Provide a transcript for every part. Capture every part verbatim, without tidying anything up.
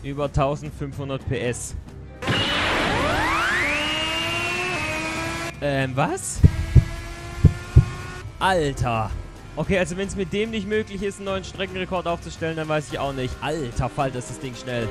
über eintausendfünfhundert P S. Ähm, was? Alter. Okay, also wenn es mit dem nicht möglich ist, einen neuen Streckenrekord aufzustellen, dann weiß ich auch nicht. Alter Falter, ist das Ding schnell.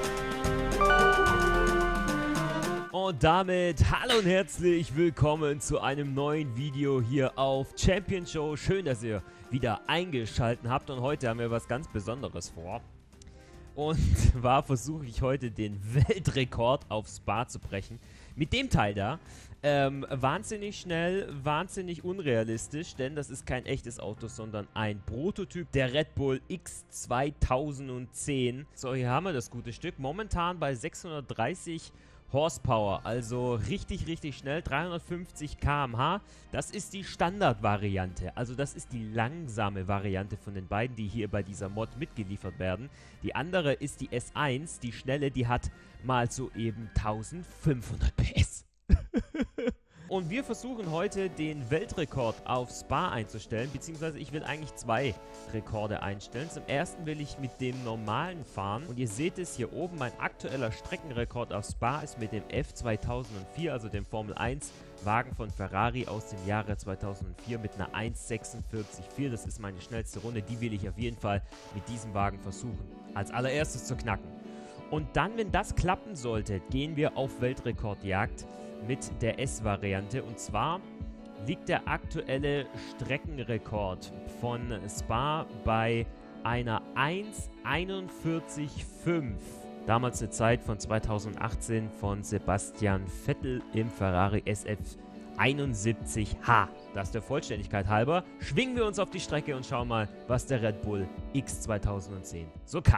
Und damit hallo und herzlich willkommen zu einem neuen Video hier auf Champion Show. Schön, dass ihr wieder eingeschaltet habt und heute haben wir was ganz Besonderes vor. Und zwar versuche ich heute den Weltrekord auf Spa zu brechen. Mit dem Teil da. Ähm, wahnsinnig schnell, wahnsinnig unrealistisch, denn das ist kein echtes Auto, sondern ein Prototyp der Red Bull X zweitausendzehn. So, hier haben wir das gute Stück. Momentan bei sechshundertdreißig Horsepower, also richtig, richtig schnell, dreihundertfünfzig Kilometer pro Stunde. Das ist die Standardvariante, also das ist die langsame Variante von den beiden, die hier bei dieser Mod mitgeliefert werden. Die andere ist die S eins, die schnelle, die hat mal soeben eintausendfünfhundert P S. Und wir versuchen heute den Weltrekord auf Spa einzustellen, beziehungsweise ich will eigentlich zwei Rekorde einstellen. Zum ersten will ich mit dem normalen fahren und ihr seht es hier oben, mein aktueller Streckenrekord auf Spa ist mit dem F zweitausendvier, also dem Formel eins Wagen von Ferrari aus dem Jahre zweitausendvier mit einer eins sechsundvierzig Komma vier. Das ist meine schnellste Runde, die will ich auf jeden Fall mit diesem Wagen versuchen, als allererstes zu knacken. Und dann, wenn das klappen sollte, gehen wir auf Weltrekordjagd mit der S-Variante. Und zwar liegt der aktuelle Streckenrekord von Spa bei einer eins einundvierzig Komma fünf. Damals eine Zeit von zweitausendachtzehn von Sebastian Vettel im Ferrari S F einundsiebzig H. Das der Vollständigkeit halber. Schwingen wir uns auf die Strecke und schauen mal, was der Red Bull X zweitausendzehn so kann.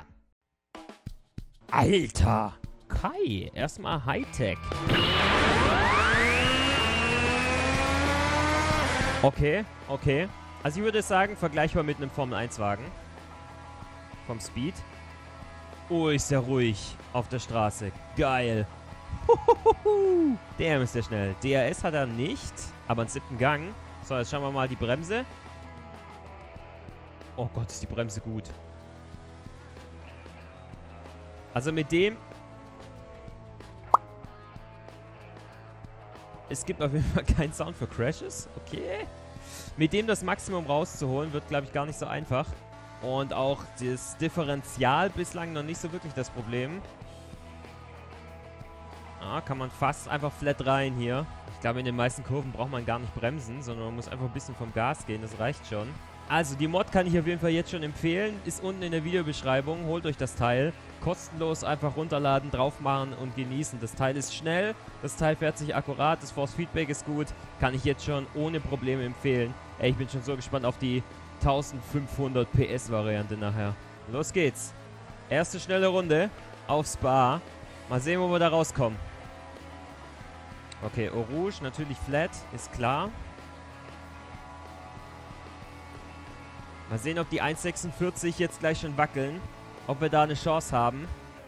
Alter! Kai, erstmal Hightech. Okay, okay. Also ich würde sagen, vergleichbar mit einem Formel eins Wagen. Vom Speed. Oh, ist der ruhig auf der Straße. Geil. Huhuhu. Der ist der schnell. D R S hat er nicht, aber einen siebten Gang. So, jetzt schauen wir mal die Bremse. Oh Gott, ist die Bremse gut. Also mit dem... Es gibt auf jeden Fall keinen Sound für Crashes. Okay. Mit dem das Maximum rauszuholen, wird, glaube ich, gar nicht so einfach. Und auch das Differential bislang noch nicht so wirklich das Problem. Ah, kann man fast einfach flat rein hier. Ich glaube, in den meisten Kurven braucht man gar nicht bremsen, sondern man muss einfach ein bisschen vom Gas gehen. Das reicht schon. Also, die Mod kann ich auf jeden Fall jetzt schon empfehlen. Ist unten in der Videobeschreibung. Holt euch das Teil. Kostenlos einfach runterladen, drauf machen und genießen. Das Teil ist schnell. Das Teil fährt sich akkurat. Das Force Feedback ist gut. Kann ich jetzt schon ohne Probleme empfehlen. Ey, ich bin schon so gespannt auf die eintausendfünfhundert P S Variante nachher. Los geht's. Erste schnelle Runde auf Spa. Mal sehen, wo wir da rauskommen. Okay, Eau Rouge natürlich flat. Ist klar. Mal sehen, ob die eins sechsundvierzig jetzt gleich schon wackeln. Ob wir da eine Chance haben.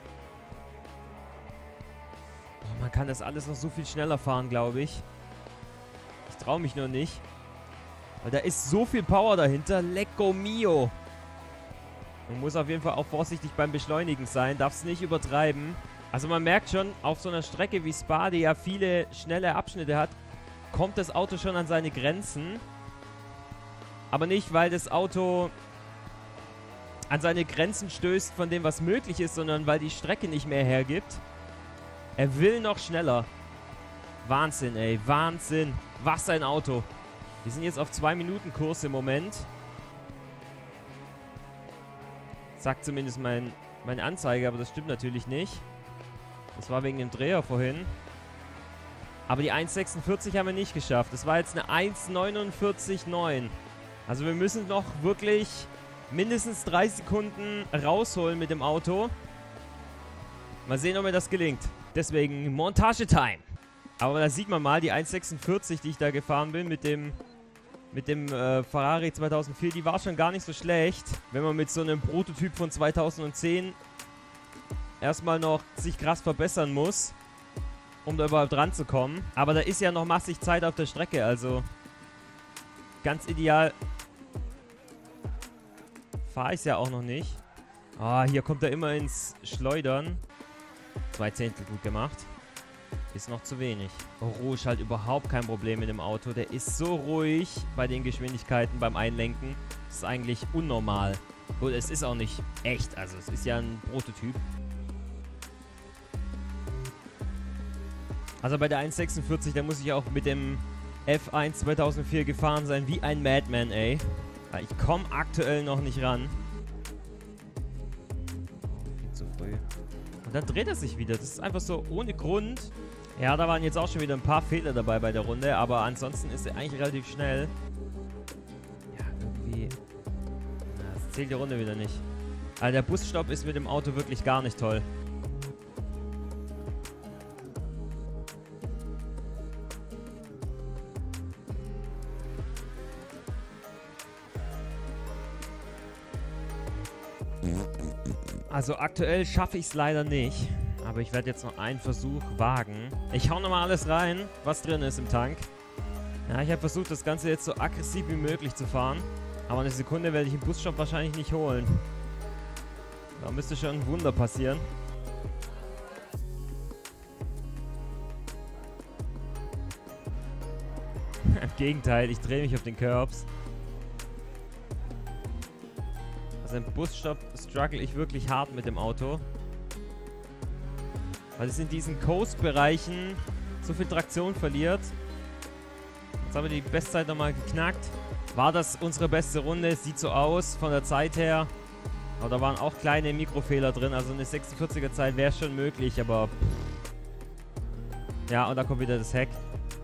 Oh, man kann das alles noch so viel schneller fahren, glaube ich. Ich traue mich nur nicht. Weil da ist so viel Power dahinter. Lecco mio. Man muss auf jeden Fall auch vorsichtig beim Beschleunigen sein. Darf es nicht übertreiben. Also man merkt schon, auf so einer Strecke wie Spa, die ja viele schnelle Abschnitte hat, kommt das Auto schon an seine Grenzen. Aber nicht, weil das Auto an seine Grenzen stößt von dem, was möglich ist, sondern weil die Strecke nicht mehr hergibt. Er will noch schneller. Wahnsinn, ey. Wahnsinn. Was ein Auto. Wir sind jetzt auf zwei Minuten Kurs im Moment. Sagt zumindest mein, meine Anzeige, aber das stimmt natürlich nicht. Das war wegen dem Dreher vorhin. Aber die eins sechsundvierzig haben wir nicht geschafft. Das war jetzt eine eins neunundvierzig Komma neun. Also wir müssen noch wirklich mindestens drei Sekunden rausholen mit dem Auto. Mal sehen, ob mir das gelingt. Deswegen Montage-Time. Aber da sieht man mal, die eins sechsundvierzig, die ich da gefahren bin mit dem, mit dem äh, Ferrari zweitausendvier, die war schon gar nicht so schlecht. Wenn man mit so einem Prototyp von zweitausendzehn erstmal noch sich krass verbessern muss, um da überhaupt ranzukommen. Aber da ist ja noch massig Zeit auf der Strecke, also ganz ideal fahre ich es ja auch noch nicht. Ah, hier kommt er immer ins Schleudern. zwei Zehntel gut gemacht. Ist noch zu wenig. Rouge halt überhaupt kein Problem mit dem Auto. Der ist so ruhig bei den Geschwindigkeiten beim Einlenken. Das ist eigentlich unnormal. Gut, es ist auch nicht echt. Also es ist ja ein Prototyp. Also bei der eins sechsundvierzig, da muss ich auch mit dem F eins zweitausendvier gefahren sein. Wie ein Madman, ey. Ich komme aktuell noch nicht ran. Zu früh. Und dann dreht er sich wieder. Das ist einfach so ohne Grund. Ja, da waren jetzt auch schon wieder ein paar Fehler dabei bei der Runde, aber ansonsten ist er eigentlich relativ schnell. Ja, irgendwie... Na, das zählt die Runde wieder nicht. Also der Busstopp ist mit dem Auto wirklich gar nicht toll. Also aktuell schaffe ich es leider nicht. Aber ich werde jetzt noch einen Versuch wagen. Ich hau nochmal alles rein, was drin ist im Tank. Ja, ich habe versucht, das Ganze jetzt so aggressiv wie möglich zu fahren. Aber eine Sekunde werde ich den Busstopp wahrscheinlich nicht holen. Da müsste schon ein Wunder passieren. Im Gegenteil, ich drehe mich auf den Curbs. Also im Busstopp struggle ich wirklich hart mit dem Auto. Weil es in diesen Coast-Bereichen so viel Traktion verliert. Jetzt haben wir die Bestzeit nochmal geknackt. War das unsere beste Runde? Sieht so aus von der Zeit her. Aber da waren auch kleine Mikrofehler drin. Also eine sechsundvierziger Zeit wäre schon möglich, aber... Ja, und da kommt wieder das Heck.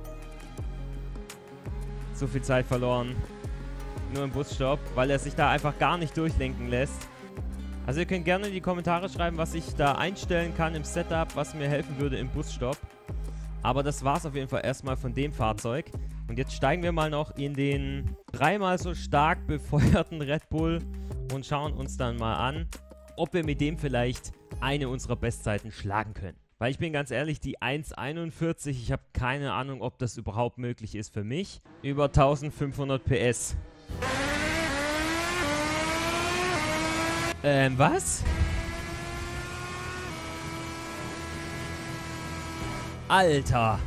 So viel Zeit verloren. Nur im Busstopp, weil er sich da einfach gar nicht durchlenken lässt. Also ihr könnt gerne in die Kommentare schreiben, was ich da einstellen kann im Setup, was mir helfen würde im Busstopp. Aber das war es auf jeden Fall erstmal von dem Fahrzeug. Und jetzt steigen wir mal noch in den dreimal so stark befeuerten Red Bull und schauen uns dann mal an, ob wir mit dem vielleicht eine unserer Bestzeiten schlagen können. Weil ich bin ganz ehrlich, die eins einundvierzig, ich habe keine Ahnung, ob das überhaupt möglich ist für mich. Über eintausendfünfhundert P S. Ähm, was? Alter.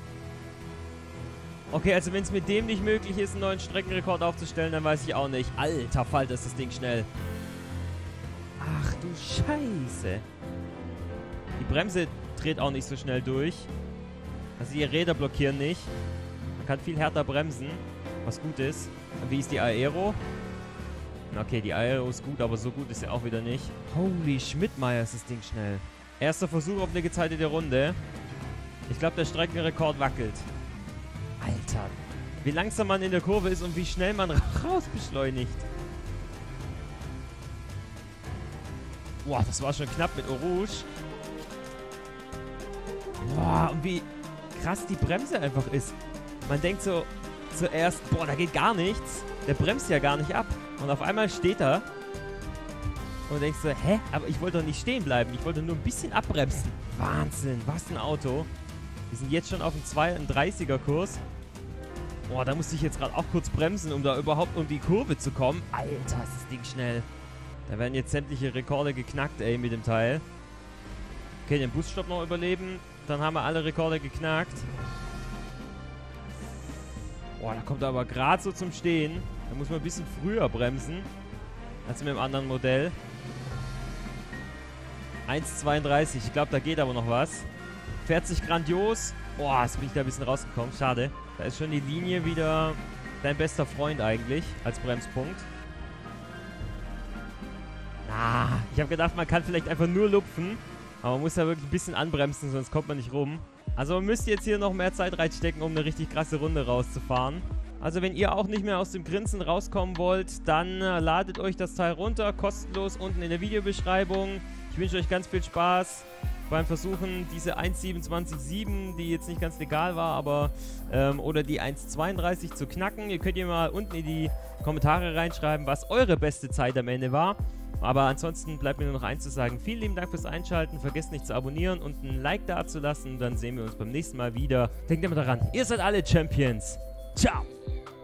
Okay, also wenn es mit dem nicht möglich ist, einen neuen Streckenrekord aufzustellen, dann weiß ich auch nicht. Alter Falter, ist das Ding schnell. Ach du Scheiße. Die Bremse dreht auch nicht so schnell durch. Also die Räder blockieren nicht. Man kann viel härter bremsen, was gut ist. Und wie ist die Aero? Okay, die Aero ist gut, aber so gut ist sie auch wieder nicht. Holy Schmidtmeyer, ist das Ding schnell. Erster Versuch auf eine gezeitete Runde. Ich glaube, der Streckenrekord wackelt. Alter, wie langsam man in der Kurve ist und wie schnell man raus beschleunigt. Boah, das war schon knapp mit Eau Rouge. Boah, und wie krass die Bremse einfach ist. Man denkt so zuerst, boah, da geht gar nichts. Der bremst ja gar nicht ab. Und auf einmal steht er und denkst so, hä? Aber ich wollte doch nicht stehen bleiben. Ich wollte nur ein bisschen abbremsen. Wahnsinn, was ein Auto. Wir sind jetzt schon auf dem zweiunddreißiger Kurs. Boah, da musste ich jetzt gerade auch kurz bremsen, um da überhaupt um die Kurve zu kommen. Alter, ist das Ding schnell. Da werden jetzt sämtliche Rekorde geknackt, ey, mit dem Teil. Okay, den Busstopp noch überleben. Dann haben wir alle Rekorde geknackt. Boah, da kommt er aber gerade so zum Stehen. Da muss man ein bisschen früher bremsen als mit dem anderen Modell. eins zweiunddreißig, ich glaube, da geht aber noch was. Fährt sich grandios. Boah, jetzt bin ich da ein bisschen rausgekommen. Schade. Da ist schon die Linie wieder dein bester Freund eigentlich als Bremspunkt. Ah, ich habe gedacht, man kann vielleicht einfach nur lupfen. Aber man muss ja wirklich ein bisschen anbremsen, sonst kommt man nicht rum. Also man müsste jetzt hier noch mehr Zeit reinstecken, um eine richtig krasse Runde rauszufahren. Also wenn ihr auch nicht mehr aus dem Grinsen rauskommen wollt, dann äh, ladet euch das Teil runter, kostenlos unten in der Videobeschreibung. Ich wünsche euch ganz viel Spaß beim Versuchen, diese eins siebenundzwanzig Komma sieben, die jetzt nicht ganz legal war, aber ähm, oder die eins zweiunddreißig zu knacken. Ihr könnt hier mal unten in die Kommentare reinschreiben, was eure beste Zeit am Ende war. Aber ansonsten bleibt mir nur noch eins zu sagen. Vielen lieben Dank fürs Einschalten. Vergesst nicht zu abonnieren und ein Like da zu lassen. Dann sehen wir uns beim nächsten Mal wieder. Denkt immer daran, ihr seid alle Champions. Ciao.